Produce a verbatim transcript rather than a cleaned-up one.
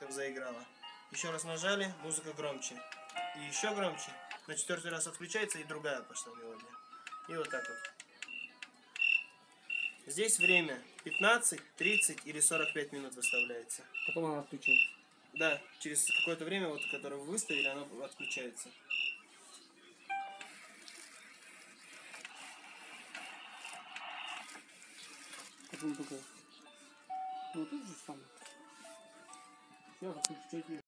как заиграла. Еще раз нажали, музыка громче. И еще громче. На четвертый раз отключается и другая пошла мелодия. И вот так вот. Здесь время пятнадцать, тридцать или сорок пять минут выставляется. Потом она отключится. Да, через какое-то время, вот, которое вы выставили, оно отключается. Потом такая. Ну, тут же самое. Сейчас отключайте.